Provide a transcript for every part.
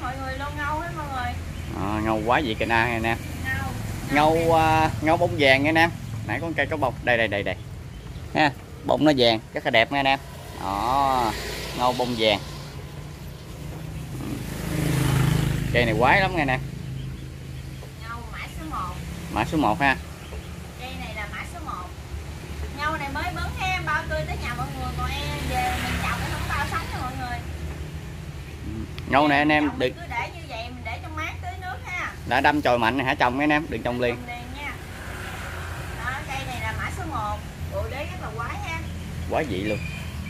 mọi người, lô ngâu đó mọi người. Ngâu quá vậy kìa nè nè. Ngâu bông vàng nha em. Nãy có cây có bông. Đây. Ha, bông nó vàng rất là đẹp nha em. Đó, ngâu bông vàng. Cây này quái lắm nha nè. Ngâu mã số 1. Mã số 1 ha. Cây này là mã số 1. Ngâu này mới bứng ha, bao tươi tới nhà mọi người, còn em về mình trồng nó không bao sánh cho mọi người. Ngâu này anh em cứ để như vậy mình để trong mát tưới nước ha. Đã đâm chồi mạnh này hả trồng anh em, đừng trồng liền. Nha. Đó, cây này là mã số 1. Bộ đế rất là quái ha. Quái dị luôn.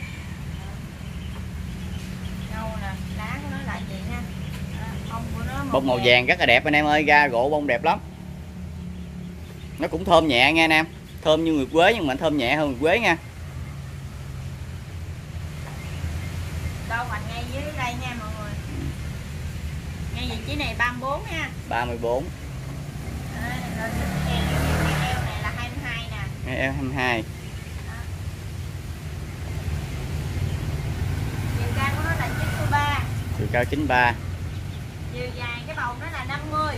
Ngâu nè, lá của nó là gì ha. Bông của nó bông màu vàng rất là đẹp anh em ơi, ra gỗ bông đẹp lắm. Nó cũng thơm nhẹ nha anh em, thơm như nguyệt quế nhưng mà thơm nhẹ hơn nguyệt quế nha. Đâu hoành ngay dưới đây nha mọi người. Ngay vị trí này 34 ha. 34. Rồi cái eo này là 22 nè. Eo 22. Chiều cao của nó là 93. Chiều cao 93. Chiều dài cái bầu nó là 50.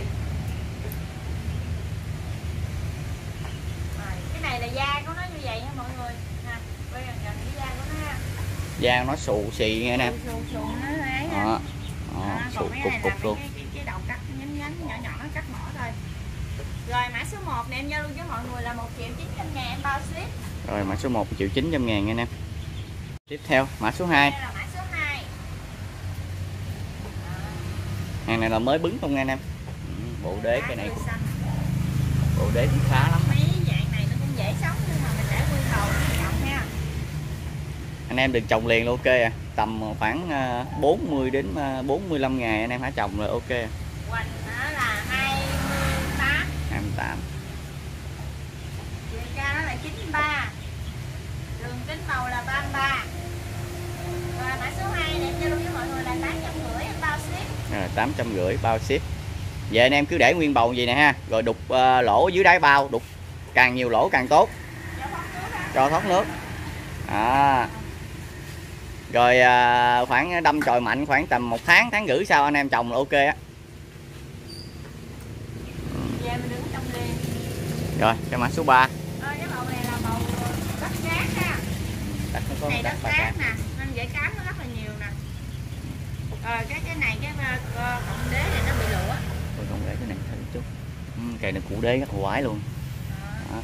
Rồi, cái này là da của nó như vậy nha mọi người. Nè, quay gần gần cái da của nó ha. Da nó xù xì nghe nè. Xù nó ấy ha. Đó. Còn Xù cái cục này cục là luôn. cái đầu cắt nhánh nhỏ nhỏ nó cắt bỏ thôi. Rồi mã số 1 này em giao lưu với mọi người là 1.900.000 em bao ship. Rồi mã số 1 1.900.000 nha anh em. Tiếp theo mã số 2. Đây là mã số 2. Hàng này là mới bứng không nha anh em. Bộ đế cái này cũng, bộ đế cũng khá lắm. Mấy dạng này nó cũng dễ sống nhưng mà mình để nguyên đầu nó trọng ha. Anh em đừng trồng liền là ok à. Tầm khoảng 40 đến 45 ngày anh em hãy trồng là ok. Hoành nó là 28. 28. Chiều cao nó là 93. Đường kính bầu là 33. Rồi mã số 2 này em giao lưu với mọi người là 850 em bao ship. Rồi 850 bao ship. Vậy anh em cứ để nguyên bầu gì nè ha, rồi đục lỗ dưới đáy bao, đục càng nhiều lỗ càng tốt. Cho thoát nước. Rồi khoảng đâm chồi mạnh khoảng tầm 1 tháng, tháng rưỡi sau anh em trồng là ok á. Rồi cái mã số 3. Cái bầu này là bầu đất cát ha. Đất nó có này đất cát cát nè, nên dễ cám nó rất là nhiều nè. Rồi cái này cái cọng đế này nó bị lửa. Rồi cọng đế cái này thử chút. Cây này củ đế rất là quái luôn. Đó.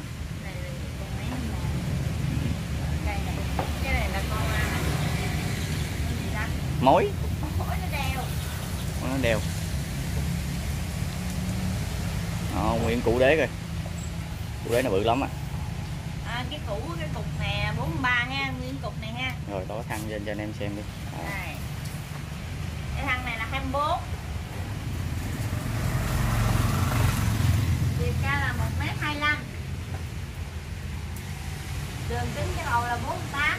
Cái này là con gì ta? Mối. Mối nó đeo. Nó đeo. Nguyên củ đế rồi. Củ đế nó bự lắm á. Cái cục nè 43 ha, nguyên cục này ha. Rồi đó thăng lên cho anh em xem đi. Đây. Cái thằng này là 24. Chiều cao là 1m25. Đường kính cái bầu là 48.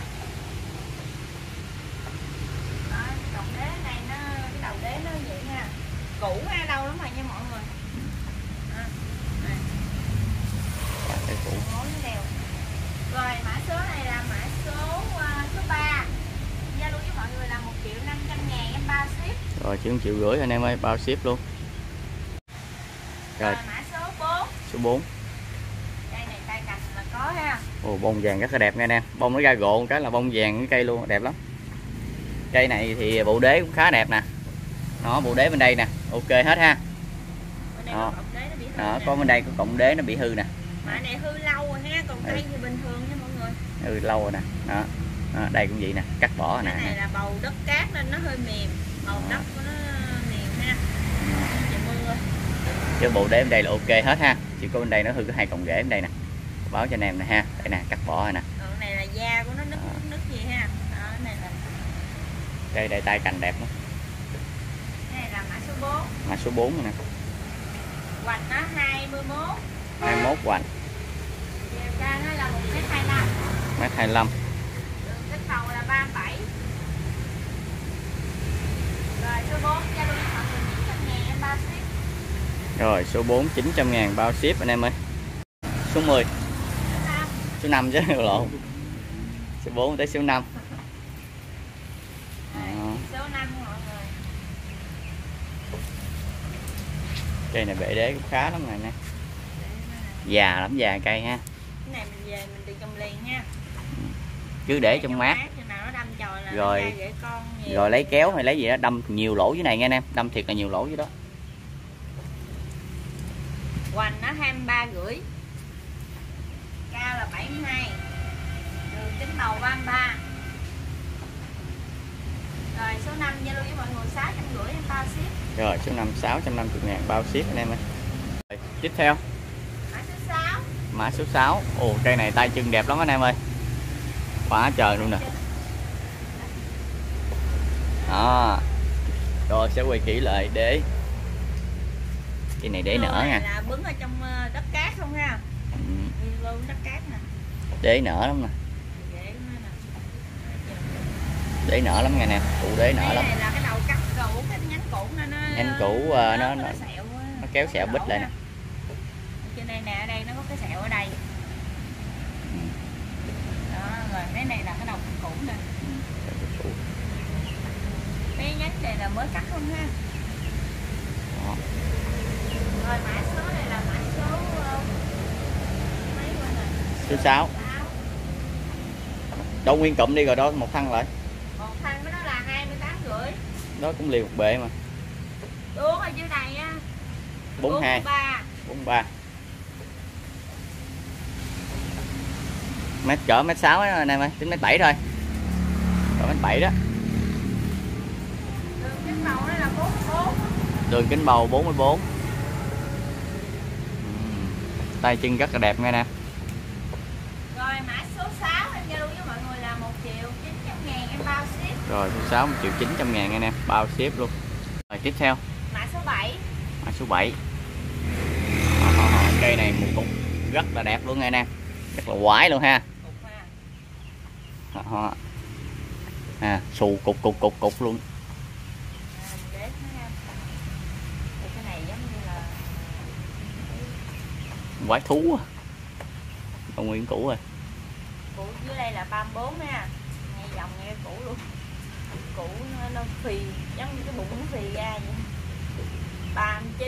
Đó, cọng đế này nó, cái đầu đế nó vậy nha. Cũ ha, đâu lắm rồi nha mọi người. Này. Cái củ. Mối nó đeo. Rồi mã số này là mã số 3. Giao lưu với mọi người là 1.500.000 em bao ship. Rồi chỉ 1,5 triệu anh em ơi, bao ship luôn. Rồi mã số 4. Số 4. Cây này tay cành là có ha. Ồ, bông vàng rất là đẹp nha anh em. Bông nó ra gỗ một cái là bông vàng cái cây luôn, đẹp lắm. Cây này thì bộ đế cũng khá đẹp nè. Nó bộ đế bên đây nè, ok hết ha. Đó, có bên đây có cọng đế nó bị hư nè. Mà này hư lâu rồi ha, còn cây thì bình thường nha mọi người. Hư lâu rồi nè. Đó. Đây cũng vậy nè, cắt bỏ nè. Cái này là bầu đất cát nên nó hơi mềm, bầu đất của nó mềm ha. Trời mưa. Chứ bộ đế bên đây là ok hết ha. Chỉ có bên đây nó hư có 2 cọng rễ bên đây nè. Báo cho anh em nè ha. Đây nè, cắt bỏ rồi nè. Còn này là da của nó nứt gì ha. Đó, cái này là đây tay cành đẹp lắm. Cái này là mã số 4. Mã số 4 nè. Hoành nó 21. 21 hoành. Chiều cao nó là 1m25. 1m25. Đường kính bầu là 37. Rồi số 4 giao lưu với mọi người 900.000 em bao ship. Rồi số 4 900.000 bao ship anh em ơi. Số 10. Số 5 chứ lộn. Số 4 tới số 5. Số 5 mọi người. Cây này bể đế cũng khá lắm này nè. Già lắm, già cây ha. Cái này mình về mình tự trồng liền nha. Cứ để trong mát. Rồi rồi lấy kéo hay lấy gì đó đâm nhiều lỗ dưới này nghe anh em, đâm thiệt là nhiều lỗ dưới đó. Hoành nó 23,5, cao là 72, đường kính màu 33. Rồi số 5 Zalo với mọi người 650 em bao ship. Rồi số 5 650.000 bao ship anh em ơi. Rồi, tiếp theo Mã số 6. Mã số 6. Ồ cây này tay chân đẹp lắm anh em ơi. Quá trời luôn nè. Đó. Rồi sẽ quay kỹ lại để cái này để nở nha. Là bứng ở trong đất cát không ha. Luôn đất cát nè. Để nở lắm nè. Để nở lắm nghe nè, cụ để nở lắm. Này là cái đầu cắt cũ, cái nhánh cũ nó nhánh cũ nó kéo sẹo bít lại nè. Trên đây nè, ở đây nó có cái sẹo ở đây. Đó, rồi cái này là cái đầu cũ nè. Cái nhánh này là mới cắt không ha. Đó. Rồi mã số này là mã số mấy quên rồi. Số 6. Đâu nguyên cụm đi rồi đó, một thân lại. Một thân nó là 28,5. Đó cũng liền một bệ mà. Đúng ở dưới này á. 42. 43. Mét cỡ mét 6 á anh em ơi, tính mét 7 thôi. Cỡ mét 7 đó. Đường kính bầu đó là 44. Đường kính bầu 44. Tay chân rất là đẹp nghe nè. Rồi mã số 6 em giao lưu với mọi người là 1.900.000 em bao ship. Rồi số 6 1.900.000 nghe nè, bao ship luôn. Rồi tiếp theo Mã số 7. Mã số 7. Cây này một cục rất là đẹp luôn nghe nè, rất là quái luôn ha. Xù cục luôn. Cái này giống như là Quái thú à. Còn nguyên cũ rồi. cũ dưới đây là 34 nha. Ngay dòng nghe cũ luôn. Cũ nó phì giống như cái bụng nó phì ra vậy. 39.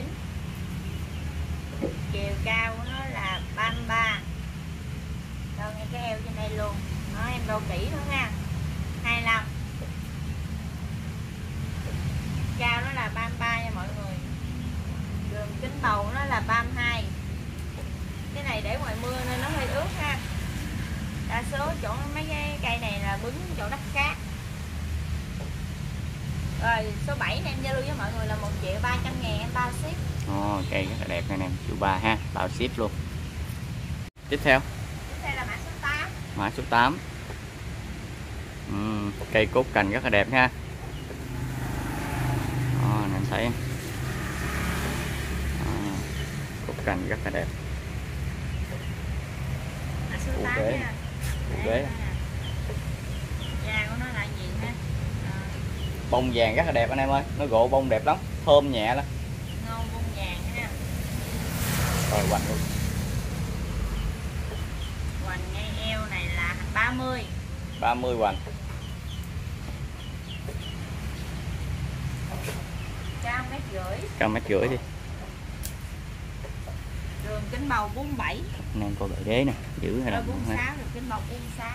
Chiều cao nó là 33. Đâu ngay cái eo trên đây luôn. Đó em đo kỹ thôi nha. 25. Cao nó là 33 nha mọi người. Đường kính bầu nó là 32. Cái này để ngoài mưa nên nó hơi ướt ha. Đa số chỗ mấy cái cây này là bứng chỗ đất cát. Rồi số 7 này em giao lưu với mọi người là 1.300.000 em bao ship. Cây rất là đẹp nè em, triệu 3 ha, bao ship luôn. Tiếp theo là mã số 8. Mã số 8. Cây cốt cành rất là đẹp ha. Nè em thấy cốt cành rất là đẹp. Mã số 8 ghế. nha. Ghế. Da của nó là gì ha? Bông vàng rất là đẹp anh em ơi, nó gỗ bông đẹp lắm, thơm nhẹ lắm. Ngon bông vàng ha. Rồi hoành luôn. Hoành ngay eo này là 30. 30 hoành. Cao 1,5 m. Cao 1,5 m đi. Đường kính bầu 47. Anh em coi bệ đế nè, giữ hay là 46, đường kính bầu 46.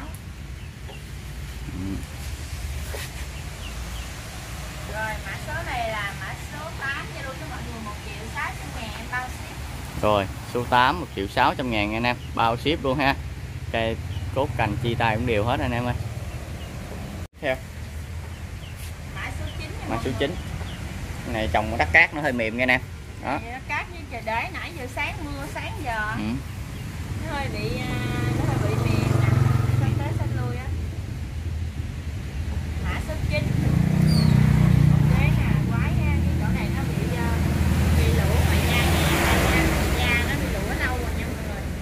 Rồi mã số này là mã số 8 cho luôn cho mọi người 1.600.000 em bao ship. Rồi số 8 1.600.000 anh em, bao ship luôn ha. Cây cốt cành chi tay cũng đều hết anh em ơi. Theo Mã số 9. Mã số 9. Cái này trồng đất cát nó hơi mềm nghe nè. Đó. Đất cát như trời đế nãy giờ sáng mưa sáng giờ. Nó hơi bị mềm nè. Xanh tới xanh lui á. Mã số 9. Một ghế nè, quái nha, cái chỗ này nó bị lũ ngoài da, da nó bị lũ lâu rồi nha mọi người.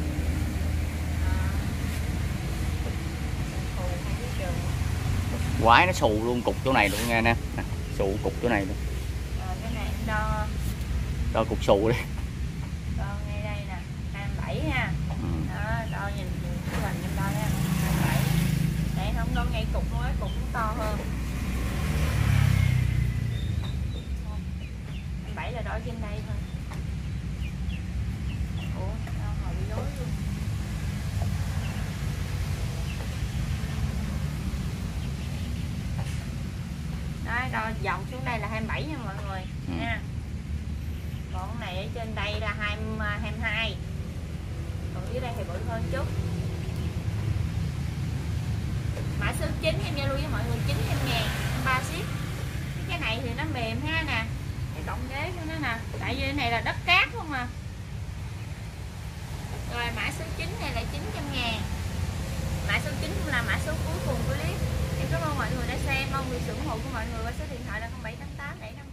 Quái nó xù luôn cục chỗ này luôn nghe nè. Xù cục chỗ này luôn. Cái này em đo cục xù đi. Đo ngay đây nè, 27 ha. Đó, đo nhìn cái hình em đo nha, 27. Để không đo ngay cục luôn á, cục cũng to hơn. 27 là đo trên đây thôi. đo vòng xuống đây là 27 nha mọi người nha. Còn cái này ở trên đây là 22, còn dưới đây thì bự hơn chút. Mã số 9 em giao lưu với mọi người 900.000 3 ship. Cái này thì nó mềm ha nè, cái cọng ghế của nó nè, tại vì cái này là đất cát không à. Rồi mã số 9 này là 900.000. Mã số 9 cũng là mã số cuối cùng của clip. Em cảm ơn mọi người đã xem, mong việc sự ủng hộ của mọi người qua số điện thoại là 0788 755